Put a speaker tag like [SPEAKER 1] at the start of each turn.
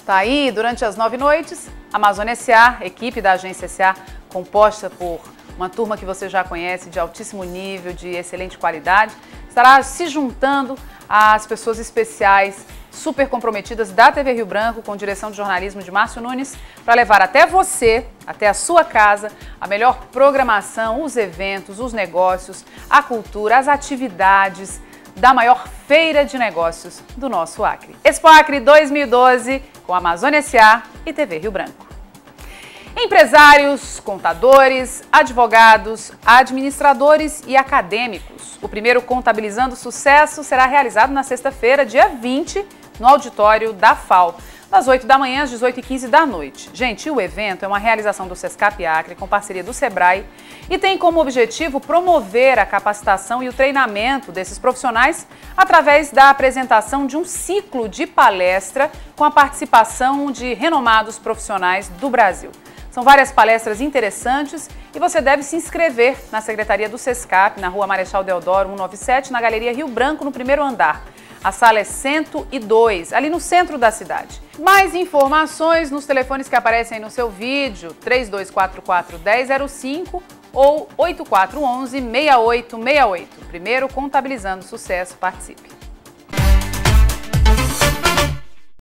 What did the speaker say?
[SPEAKER 1] Tá aí, durante as 9 noites, Amazônia S.A., equipe da Agência S.A., composta por uma turma que você já conhece, de altíssimo nível, de excelente qualidade, estará se juntando às pessoas especiais, super comprometidas da TV Rio Branco, com direção de jornalismo de Márcio Nunes, para levar até você, até a sua casa, a melhor programação, os eventos, os negócios, a cultura, as atividades da maior feira de negócios do nosso Acre. Expo Acre 2012, com Amazônia S.A. e TV Rio Branco. Empresários, contadores, advogados, administradores e acadêmicos. O primeiro Contabilizando Sucesso será realizado na sexta-feira, dia 20, no auditório da FAO, das 8 da manhã às 18h15 da noite. Gente, o evento é uma realização do Sescap Acre com parceria do Sebrae e tem como objetivo promover a capacitação e o treinamento desses profissionais através da apresentação de um ciclo de palestra com a participação de renomados profissionais do Brasil. São várias palestras interessantes e você deve se inscrever na Secretaria do Sescap, na Rua Marechal Deodoro 197, na Galeria Rio Branco, no primeiro andar. A sala é 102, ali no centro da cidade. Mais informações nos telefones que aparecem aí no seu vídeo, 3244-1005 ou 8411-6868. Primeiro Contabilizando Sucesso, participe.